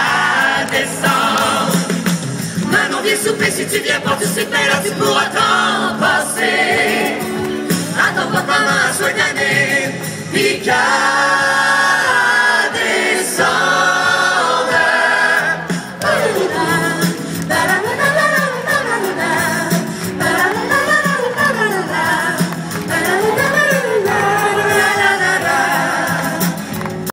descendre. Maintenant viens souper, si tu viens participer, là tu pourras t'en passer. Attends pas ta main, sois gagné, Picard.